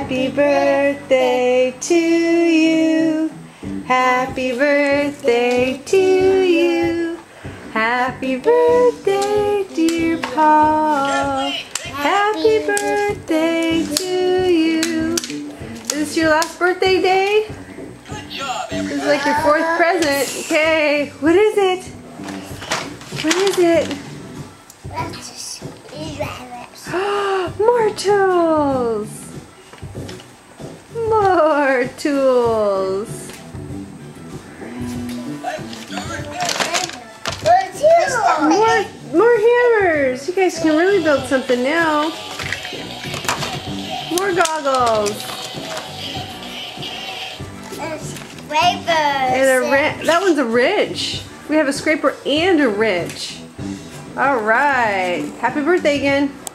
Happy birthday to you. Happy birthday to you. Happy birthday, dear Paul. Happy birthday to you. Is this your last birthday day? This is like your fourth present. Okay, what is it? What is it? More tools! More tools! More hammers! You guys can really build something now. More goggles. And that one's a wrench. We have a scraper and a wrench. All right. Happy birthday again.